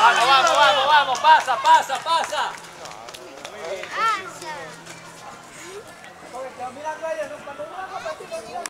Vamos, vamos, vamos, vamos, pasa, pasa, pasa. Porque te van mirando a ellos, cuando uno va a competir,